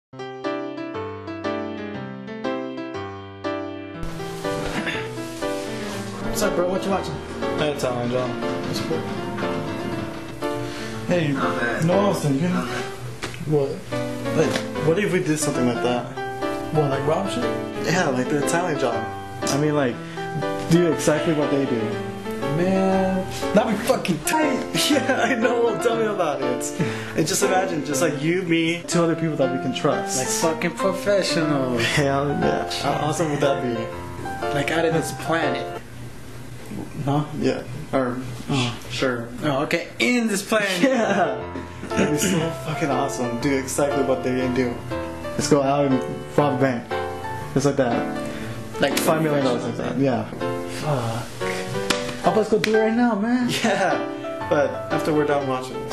What's up, bro? What you watching? Hey, Talon John. What's cool? Hey, no, I was thinking. What? Like, what if we did something like that? What, like rob shit? Yeah, like the Italian job. I mean, like, do exactly what they do. Man, that'd be fucking tight. Yeah, I know. Tell me about it. And just imagine, just like you, me, two other people that we can trust. Like fucking professional. Hell yeah. How awesome would that be? Like out of this planet. Huh? Yeah. Or, sure. Oh, okay. In this planet. Yeah. That'd be so fucking awesome. Do exactly what they can do. Let's go out and rob a bank. Just like that. Like $5 million like that. Yeah. Fuck. How about let's go do it right now, man? Yeah. But after we're done watching.